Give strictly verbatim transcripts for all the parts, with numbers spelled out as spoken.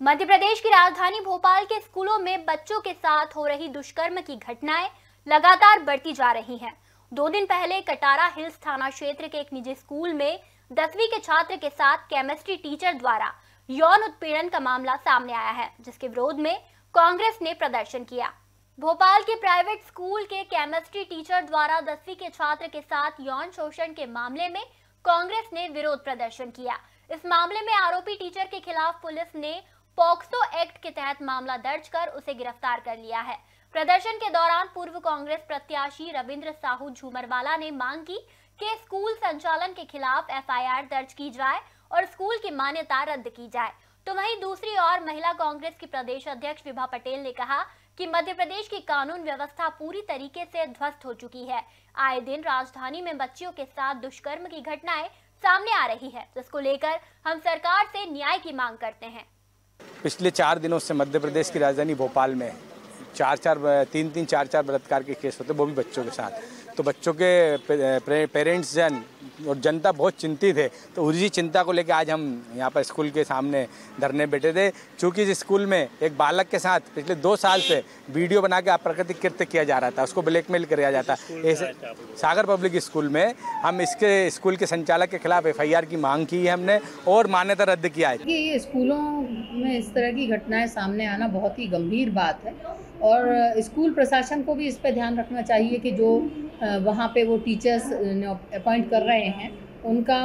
मध्य प्रदेश की राजधानी भोपाल के स्कूलों में बच्चों के साथ हो रही दुष्कर्म की घटनाएं लगातार बढ़ती जा रही हैं। दो दिन पहले कटारा हिल्स थाना क्षेत्र के एक निजी स्कूल में दसवीं के छात्र के साथ केमिस्ट्री टीचर द्वारा यौन उत्पीड़न का मामला सामने आया है, जिसके विरोध में कांग्रेस ने प्रदर्शन किया। भोपाल के प्राइवेट स्कूल के केमिस्ट्री टीचर द्वारा दसवीं के छात्र के साथ यौन शोषण के मामले में कांग्रेस ने विरोध प्रदर्शन किया। इस मामले में आरोपी टीचर के खिलाफ पुलिस ने पॉक्सो एक्ट के तहत मामला दर्ज कर उसे गिरफ्तार कर लिया है। प्रदर्शन के दौरान पूर्व कांग्रेस प्रत्याशी रविंद्र साहू झूमरवाला ने मांग की कि स्कूल संचालन के खिलाफ एफ आई आर दर्ज की जाए और स्कूल की मान्यता रद्द की जाए। तो वहीं दूसरी ओर महिला कांग्रेस की प्रदेश अध्यक्ष विभा पटेल ने कहा कि मध्य प्रदेश की कानून व्यवस्था पूरी तरीके से ध्वस्त हो चुकी है। आए दिन राजधानी में बच्चियों के साथ दुष्कर्म की घटनाएं सामने आ रही है, जिसको लेकर हम सरकार से न्याय की मांग करते हैं। पिछले चार दिनों से मध्य प्रदेश की राजधानी भोपाल में चार चार तीन तीन चार चार बलात्कार के केस होते, वो भी बच्चों के साथ। तो बच्चों के पेरेंट्स जन और जनता बहुत चिंतित है। तो उसी चिंता को लेकर आज हम यहाँ पर स्कूल के सामने धरने बैठे थे। चूँकि इस स्कूल में एक बालक के साथ पिछले दो साल से वीडियो बना के अप्राकृतिक कृत्य किया जा रहा था, उसको ब्लैकमेल किया जाता। ऐसे सागर पब्लिक स्कूल में हम इसके स्कूल के संचालक के खिलाफ एफ आई आर की मांग की है हमने और मान्यता रद्द किया है। ये स्कूलों में इस तरह की घटनाएं सामने आना बहुत ही गंभीर बात है और स्कूल प्रशासन को भी इस पर ध्यान रखना चाहिए कि जो वहाँ पे वो टीचर्स अपॉइंट कर रहे हैं उनका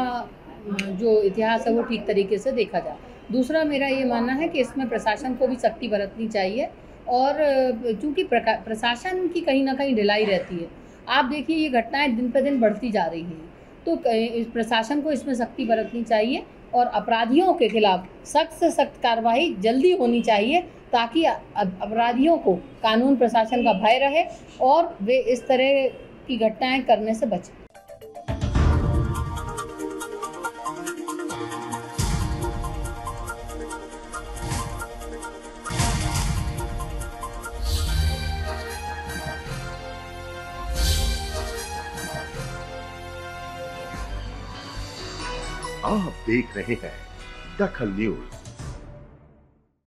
जो इतिहास है वो ठीक तरीके से देखा जाए। दूसरा मेरा ये मानना है कि इसमें प्रशासन को भी सख्ती बरतनी चाहिए और चूँकि प्रशासन की कहीं ना कहीं ढिलाई रहती है। आप देखिए ये घटनाएं दिन पर दिन बढ़ती जा रही हैं, तो प्रशासन को इसमें सख्ती बरतनी चाहिए और अपराधियों के खिलाफ सख्त से सख्त कार्रवाई जल्दी होनी चाहिए ताकि अपराधियों को कानून प्रशासन का भय रहे और वे इस तरह की घटनाएं करने से बचें। आप देख रहे हैं दखल न्यूज।